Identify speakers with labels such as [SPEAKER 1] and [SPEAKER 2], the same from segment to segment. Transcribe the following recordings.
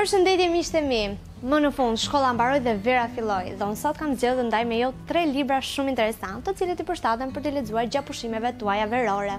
[SPEAKER 1] Përshëndetje miqtë e mi. Më në fund shkolla mbaroi dhe vera filloi dhe unë sot kam zgjedhur të ndaj me ju 3 libra shumë interesant, të cilët I përshtaten për të lexuar gjatë pushimeve tuaja verore.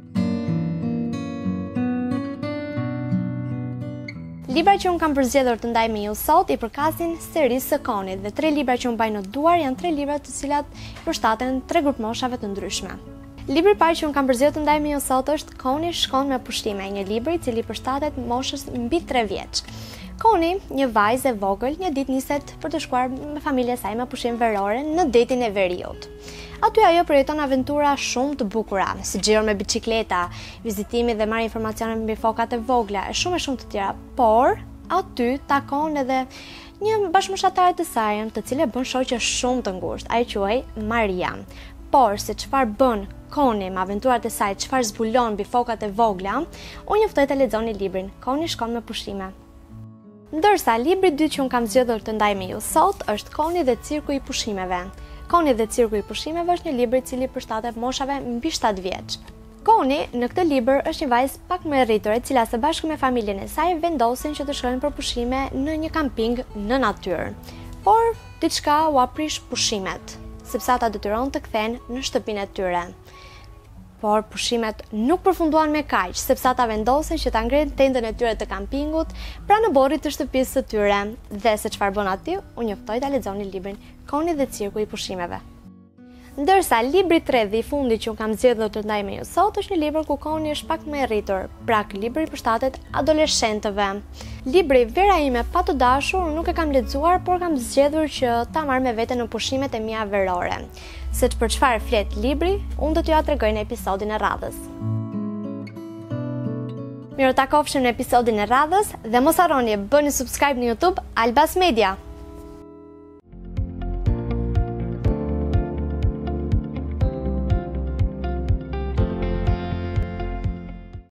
[SPEAKER 1] Libra që unë kam përzgjedhur të ndaj me ju sot I përkasin serisë së Konit dhe 3 libra që unë mbaj në duar janë 3 libra të cilat përshtaten 3 grup moshave të ndryshme. Libri I parë që unë kam përzgjedhur të ndaj me ju sot është Koni shkon me pushtime, një libër I cili përshtatet moshës mbi 3 vjeç. Koni, një vajzë e vogël, një ditë niset për të shkuar me familjen e saj me pushim verore në detin e veriut. Aty ajo përjeton aventura shumë të bukura, si xhiro me biçikleta, vizitimi dhe marrë informacione mbi fokat e vogla, e shumë të tjera. Por aty takon edhe një bashkëmoshatare të saj, të cilë bën shoqe shumë të ngushtë, ai quhej Maria. Por se çfarë bën Koni me aventurat e saj, çfarë zbulon mbi fokat e vogla, unë juftoj të lexoni librin Koni shkon me pushime. Ndërsa libri I dytë që unë kam zgjedhur të ndaj me ju sot është Koni dhe cirku I pushimeve. Koni dhe cirku I pushimeve është një libër I cili përshtatet moshave mbi 7 vjeç. Koni në këtë libër është një vajzë pak më e rritur, e cila së bashku me familjen e saj vendosin që të shkojnë për pushime në një kamping në natyrë. Por diçka u aprish pushimet, sepse ata detyron të kthehen në shtëpinë e tyre. Por pushimet nuk përfunduan me kaq, sepse ata vendosen që ta ngrenë tendën e tyre të kampingut pranë borrit të shtëpisë së tyre. Dhe se çfarë bën aty, unë juftoj ta lexoni librin Koni dhe cirku I pushimeve. Ndërsa libri I tretë dhe I fundit që unë kam zgjedhur të ndaj me ju sot është një libër ku Koni është pak më e rritur, pra ky libër I përshtatet adoleshentëve. Libri Vera ime pa të dashur nuk e kam lexuar, por kam zgjedhur që ta marr me vete në pushimet e mia verore. Se për çfarë flet libri, unë do t'ju ja tregoj në episodin e radhës. Mirë takofshim në episodin e radhës dhe mos harroni bëni subscribe në YouTube Albas Media.